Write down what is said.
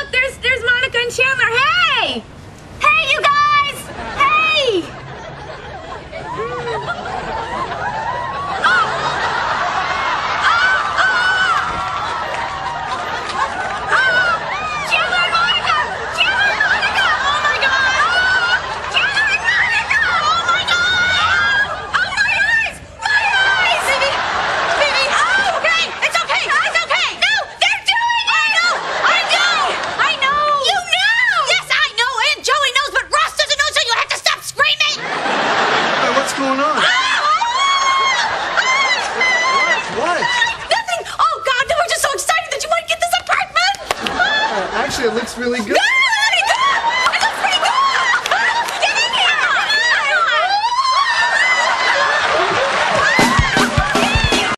look, there's Monica and Chandler. Hey! Hey, you guys! Hey! Chandler and Monica! Chandler and Monica! Oh my God! Chandler and Monica! Oh my God! Oh my eyes! My eyes! Baby! Oh, okay! It's okay! It's okay! No! They're doing it! I know! You know! Yes, I know, and Joey knows, but Ross doesn't know, so you have to stop screaming! Hey, what's going on? What? Nothing! Oh God, no, we're just so excited that you might get this apartment! Actually, it looks really good.